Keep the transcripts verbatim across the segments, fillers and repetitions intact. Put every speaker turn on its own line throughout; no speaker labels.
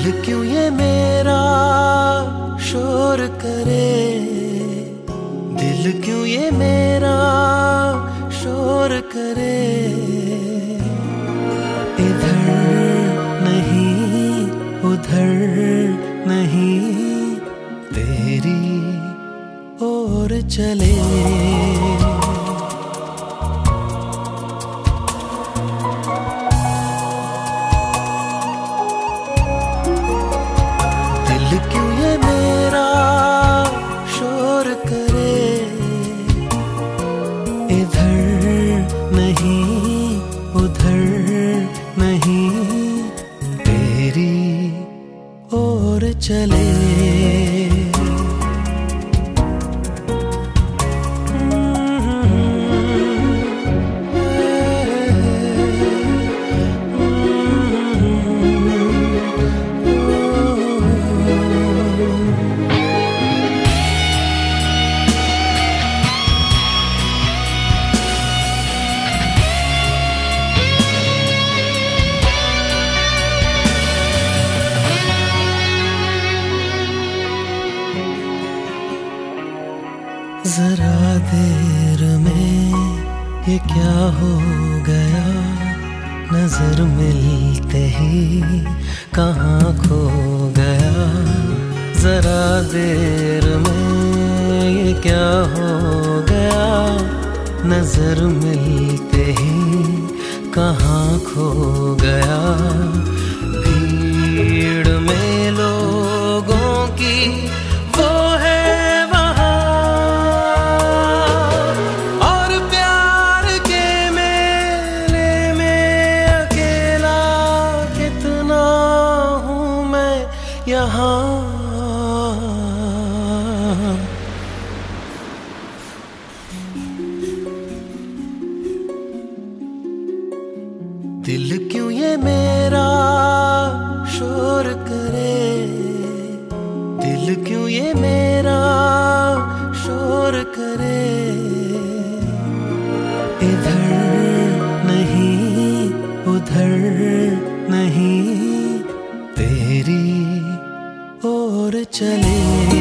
क्यों ये मेरा शोर करे, दिल क्यों ये मेरा शोर करे। इधर नहीं उधर नहीं तेरी ओर चले। क्यों ये मेरा शोर करे, इधर नहीं उधर नहीं तेरी ओर चले। जरा देर में ये क्या हो गया, नजर मिलते ही कहाँ खो गया। जरा देर में ये क्या हो गया, नजर मिलते ही कहाँ खो गया। भीड़ में लोगों की वो है यहाँ। दिल क्यों ये मेरा शोर करे, दिल क्यों ये मेरा शोर करे। इधर नहीं उधर नहीं तेरी ओर चले।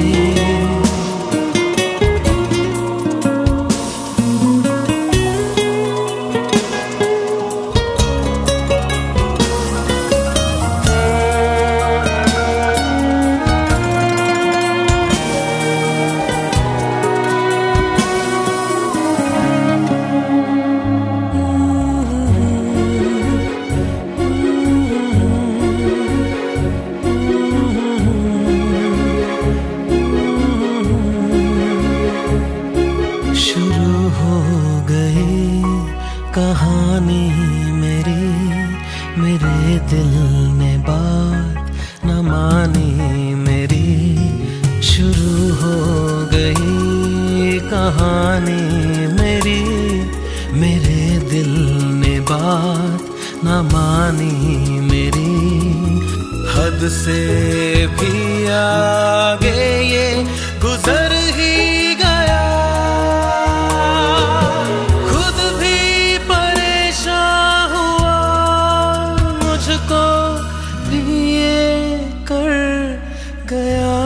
कहानी मेरी, मेरे दिल ने बात न मानी मेरी। शुरू हो गई कहानी मेरी, मेरे दिल ने बात न मानी मेरी। हद से भी आगे ये गुजर ही गया, गया।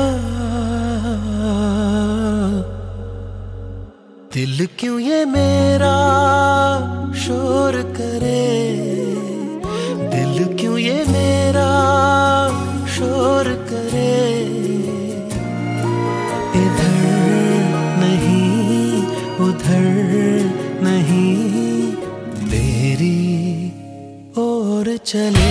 दिल क्यों ये मेरा शोर करे, दिल क्यों ये मेरा शोर करे। इधर नहीं उधर नहीं तेरी ओर चले।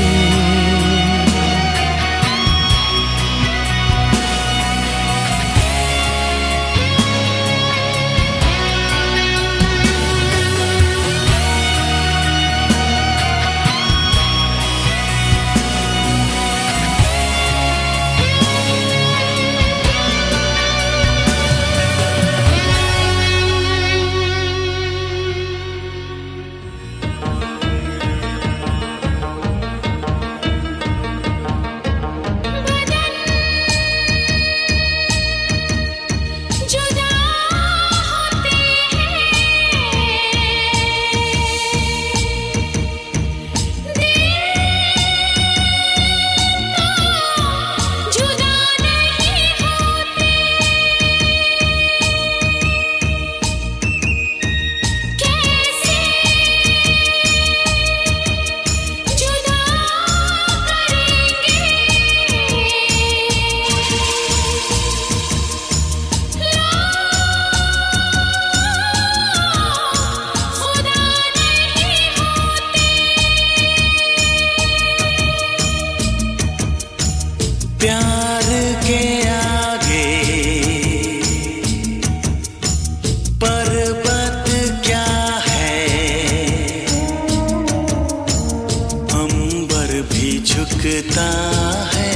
झुकता है,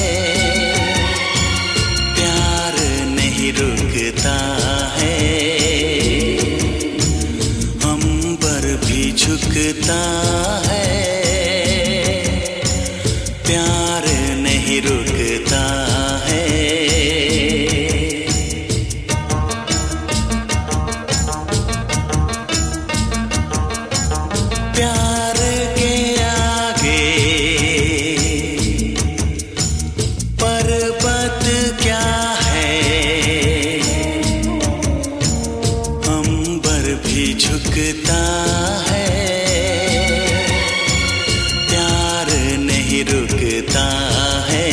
प्यार नहीं रुकता है, अंबर भी झुकता है, प्यार नहीं रुकता है। प्यार के आगे पर्वत क्या है, अंबर भी झुकता है, प्यार नहीं रुकता है,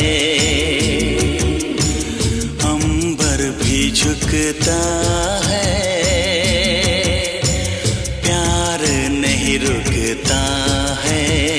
अंबर भी झुकता है, प्यार नहीं रुकता है।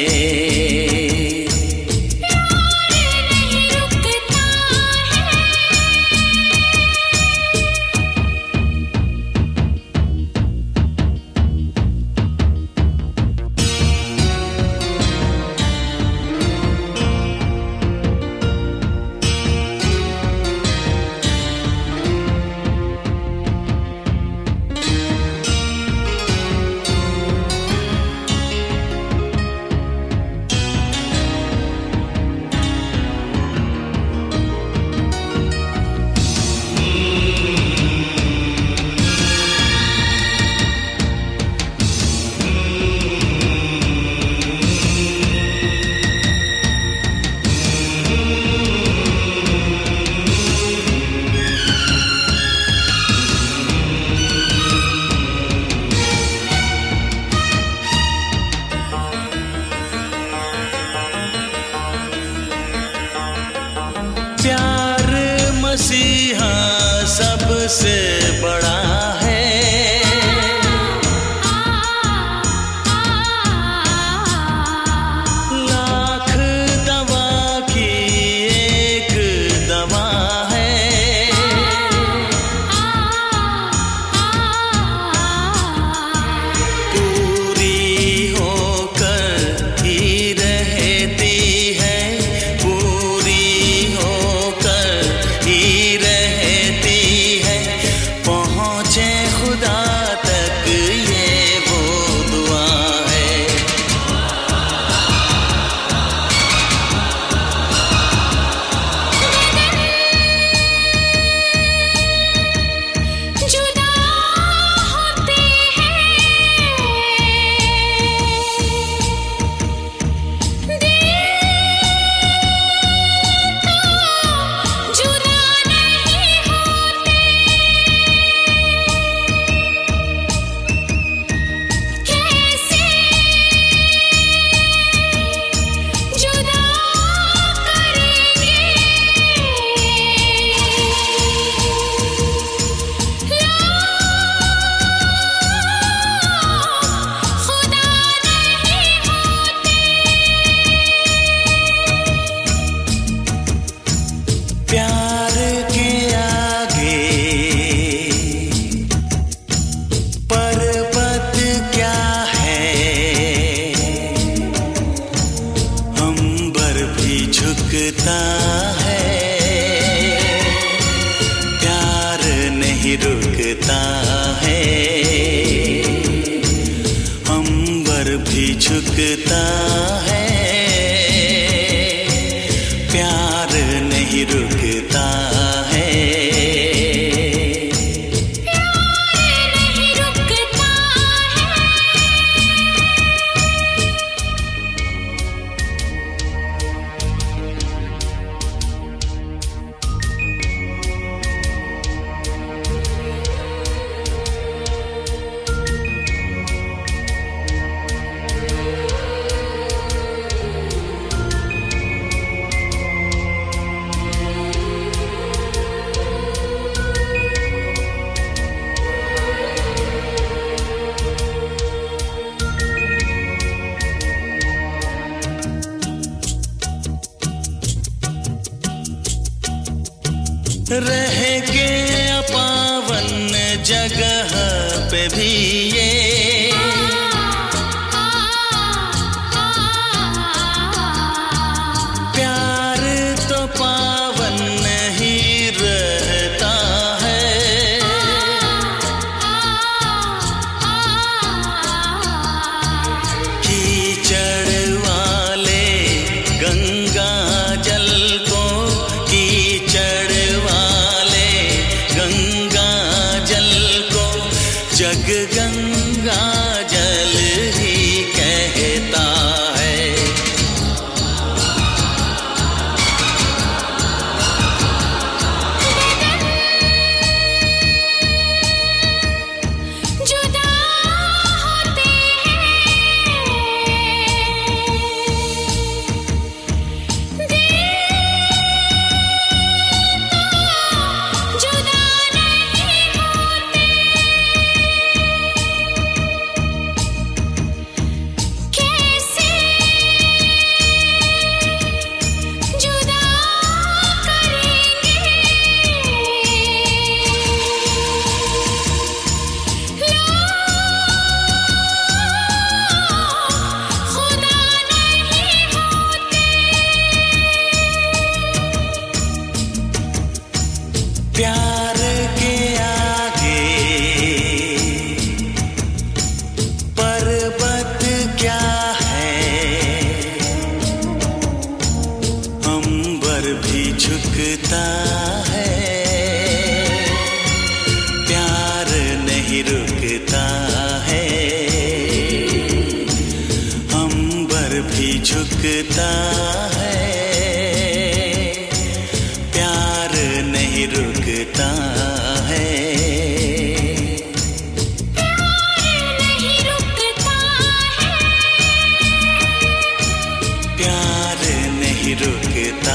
प्यार मसीहा सबसे बड़ा है, लाख दवा की एक दवा है, पूरी होकर ही रहती है, पूरी होकर ही रहती है, पहुँचे खुदा तक ये वो दुआ है।
जुदा होते हैं जुदा नहीं होते, कैसे जुदा करेंगे, खुदा नहीं होते।
प्यार के आगे पर्वत क्या है, अंबर भी झुकता है, प्यार नहीं रुकता है, अंबर भी झुकता है, प्यार नहीं रुकता है।
नहीं रुकता है।
रह के अपावन जगह पे भी ये गंगा जल को कीचड़ वाले, गंगा जल को जग गंगा जल ही कहता है।
जुदा होते हैं दिल जुदा नहीं होते, कैसे जुदा करेंगे खुदा नहीं होते।
प्यार के आगे पर्वत क्या है, अंबर भी झुकता है। प्यार नहीं रुकता है, अंबर भी झुकता है। प्यार नहीं रुकता है,
नहीं रुकता है,
प्यार नहीं रुकता